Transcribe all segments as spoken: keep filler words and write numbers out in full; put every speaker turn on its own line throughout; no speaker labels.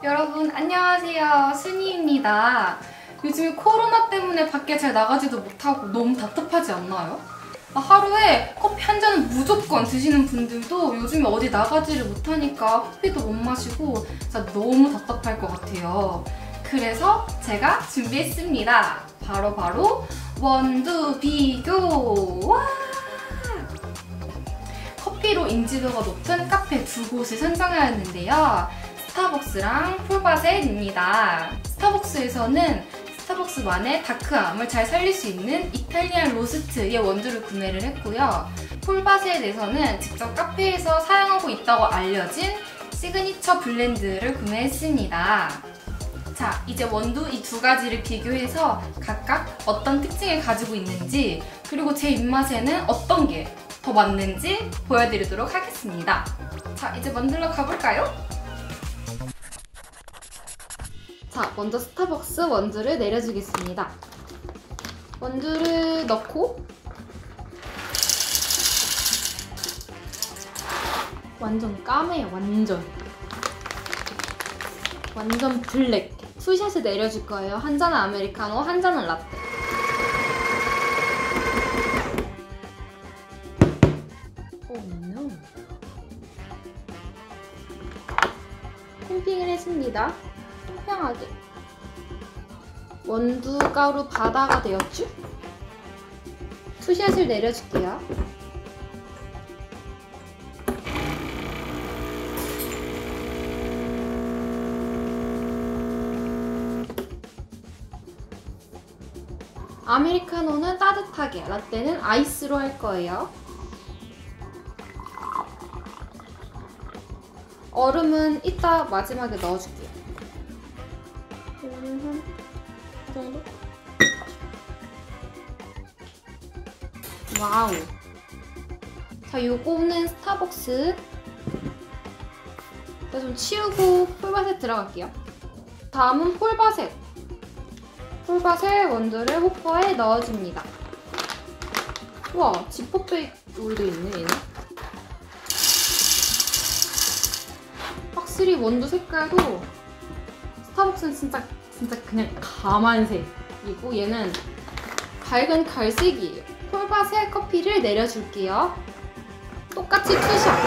여러분 안녕하세요, 순이입니다. 요즘에 코로나 때문에 밖에 잘 나가지도 못하고 너무 답답하지 않나요? 하루에 커피 한 잔은 무조건 드시는 분들도 요즘에 어디 나가지를 못하니까 커피도 못 마시고 진짜 너무 답답할 것 같아요. 그래서 제가 준비했습니다. 바로 바로 원두 비교! 와! 커피로 인지도가 높은 카페 두 곳을 선정하였는데요. 스타벅스랑 폴바셋입니다. 스타벅스에서는 스타벅스만의 다크함을 잘 살릴 수 있는 이탈리안 로스트의 원두를 구매를 했고요. 폴바셋에서는 직접 카페에서 사용하고 있다고 알려진 시그니처 블렌드를 구매했습니다. 자, 이제 원두 이 두 가지를 비교해서 각각 어떤 특징을 가지고 있는지, 그리고 제 입맛에는 어떤 게 더 맞는지 보여드리도록 하겠습니다. 자, 이제 만들러 가볼까요? 자, 먼저 스타벅스 원두를 내려주겠습니다. 원두를 넣고 완전 까매요, 완전. 완전 블랙. 투샷을 내려줄 거예요. 한 잔은 아메리카노, 한 잔은 라떼. 오, 노. 콤핑을 했습니다. 평평하게. 원두 가루 바다가 되었죠? 투샷을 내려줄게요. 아메리카노는 따뜻하게, 라떼는 아이스로 할 거예요. 얼음은 이따 마지막에 넣어줄게요. 얼음 한 정도? 와우. 자, 요거는 스타벅스. 자, 좀 치우고 폴바셋 들어갈게요. 다음은 폴바셋. 폴바셋 원두를 호퍼에 넣어줍니다. 우와, 지퍼백으로 되어 있네, 얘는. 확실히 원두 색깔도 스타벅스는 진짜 진짜 그냥 가만색이고 얘는 밝은 갈색이에요. 폴바셋 커피를 내려줄게요. 똑같이 투샷.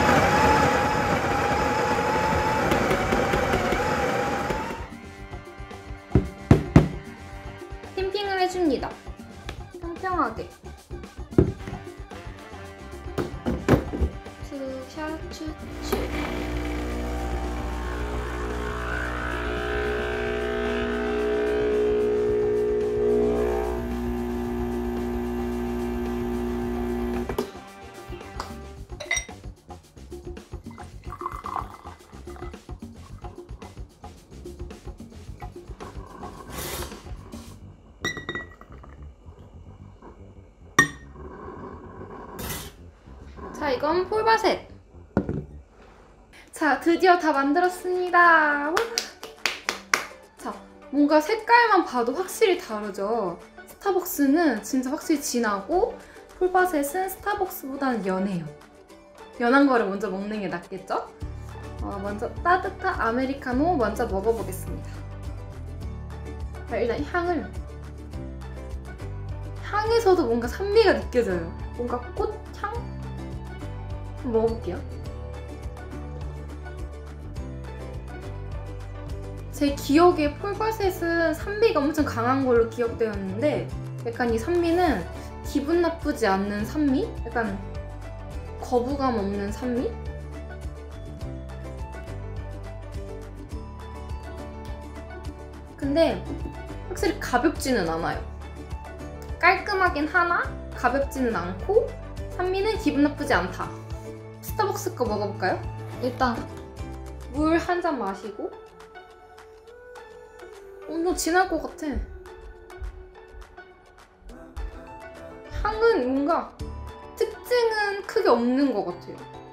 캠핑을 해줍니다. 평평하게. 투샷 추추. 자, 이건 폴바셋. 자, 드디어 다 만들었습니다. 자, 뭔가 색깔만 봐도 확실히 다르죠? 스타벅스는 진짜 확실히 진하고 폴바셋은 스타벅스보다는 연해요. 연한 거를 먼저 먹는 게 낫겠죠? 어, 먼저 따뜻한 아메리카노 먼저 먹어보겠습니다. 자, 일단 향을. 향에서도 뭔가 산미가 느껴져요. 뭔가 꽃향? 한번 먹어볼게요. 제 기억에 폴바셋은 산미가 엄청 강한 걸로 기억되었는데 약간 이 산미는 기분 나쁘지 않는 산미? 약간 거부감 없는 산미? 근데 확실히 가볍지는 않아요. 깔끔하긴 하나 가볍지는 않고 산미는 기분 나쁘지 않다. 스타벅스 거 먹어볼까요? 일단 물 한 잔 마시고. 엄청 진할 것 같아. 향은 뭔가 특징은 크게 없는 것 같아요.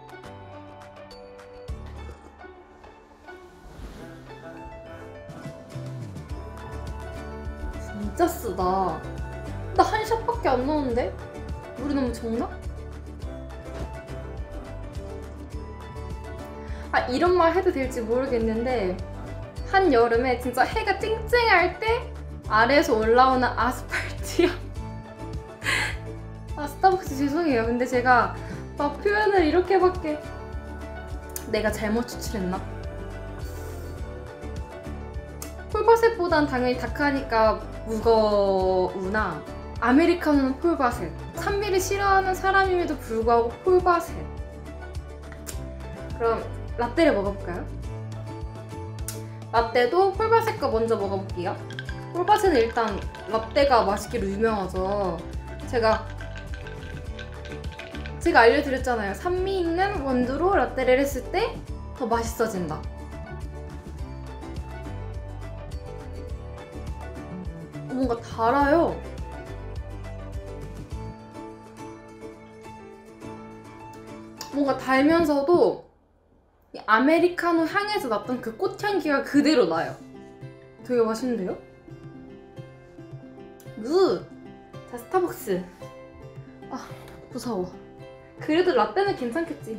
진짜 쓰다. 나 한 샷밖에 안 넣었는데? 물이 너무 적나? 아, 이런 말 해도 될지 모르겠는데 한여름에 진짜 해가 쨍쨍할 때 아래에서 올라오는 아스팔트야. 아, 스타벅스 죄송해요. 근데 제가 막 표현을 이렇게밖에 내가 잘못 추출했나? 폴바셋보단 당연히 다크하니까 무거우나 아메리카노는 폴바셋. 산미를 싫어하는 사람임에도 불구하고 폴바셋. 그럼 라떼를 먹어볼까요? 라떼도 폴바셋 거 먼저 먹어볼게요. 폴바셋은 일단 라떼가 맛있기로 유명하죠. 제가 제가 알려드렸잖아요. 산미 있는 원두로 라떼를 했을 때 더 맛있어진다. 뭔가 달아요. 뭔가 달면서도 이 아메리카노 향에서 났던 그 꽃향기가 그대로 나요. 되게 맛있는데요? 굿! 자, 스타벅스. 아, 무서워. 그래도 라떼는 괜찮겠지.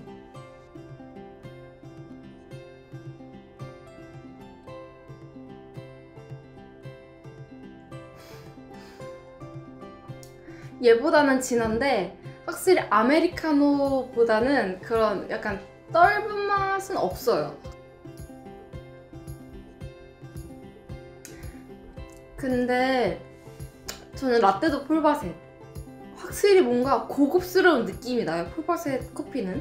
얘보다는 진한데 확실히 아메리카노보다는 그런 약간 떫은 맛은 없어요. 근데 저는 라떼도 폴바셋. 확실히 뭔가 고급스러운 느낌이 나요, 폴바셋 커피는.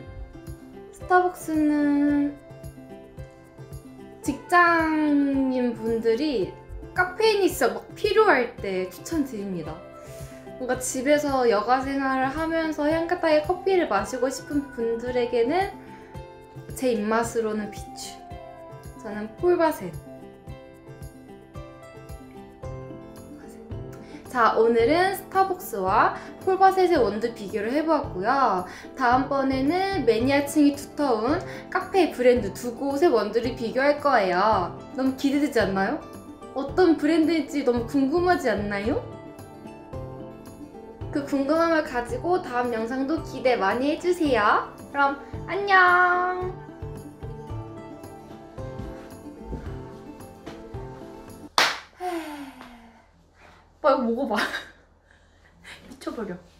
스타벅스는 직장인 분들이 카페인이 진짜 막 필요할 때 추천드립니다. 뭔가 집에서 여가 생활을 하면서 향긋하게 커피를 마시고 싶은 분들에게는 제 입맛으로는 비추. 저는 폴바셋. 자, 오늘은 스타벅스와 폴바셋의 원두 비교를 해보았고요. 다음번에는 매니아층이 두터운 카페 브랜드 두 곳의 원두를 비교할 거예요. 너무 기대되지 않나요? 어떤 브랜드인지 너무 궁금하지 않나요? 그 궁금함을 가지고 다음 영상도 기대 많이 해주세요. 그럼 안녕! 오빠 이거 먹어봐. 미쳐버려.